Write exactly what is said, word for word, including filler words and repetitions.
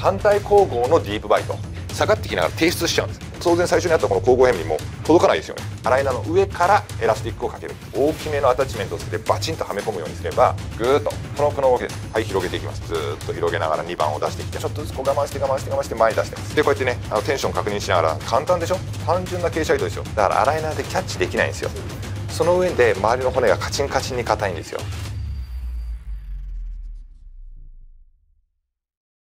反対後方のディープバイト、下がってきながら提出しちゃうんです。当然最初にあったこの後方ヘムにも届かないですよね。アライナーの上からエラスティックをかける、大きめのアタッチメントをつけてバチンとはめ込むようにすれば、ぐーっとこのこの動きです。はい、広げていきます。ずーっと広げながらにばんを出してきて、ちょっとずつこう我慢して我慢して我慢して前に出してます。でこうやってね、あのテンション確認しながら、簡単でしょ、単純な傾斜移動ですよ。だからアライナーでキャッチできないんですよ。その上で周りの骨がカチンカチンに硬いんですよ。